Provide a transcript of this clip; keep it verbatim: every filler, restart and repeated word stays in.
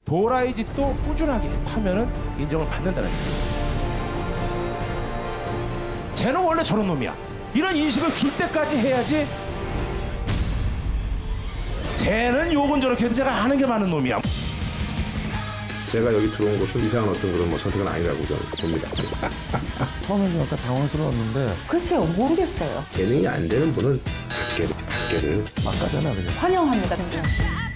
도라이 짓도 꾸준하게 하면은 인정을 받는다는 얘기예요. 쟤는 원래 저런 놈이야. 이런 인식을 줄 때까지 해야지. 쟤는 요건 저렇게 해도 제가 아는 게 많은 놈이야. 제가 여기 들어온 것은 이상한 어떤 그런 뭐 선택은 아니라고 저는 봅니다. 처음에 좀 약간 당황스러웠는데 글쎄요, 모르겠어요. 재능이 안 되는 분은 학계를, 학계를 막 가잖아 그냥. 환영합니다, 근데.